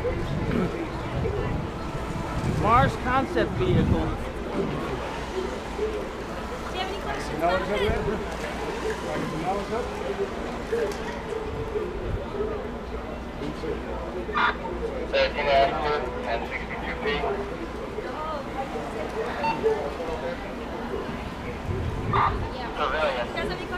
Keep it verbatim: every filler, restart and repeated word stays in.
Mars concept vehicle. Do you have any questions about it? thirteen after and sixty-two feet. Yeah. Civilian. You guys have any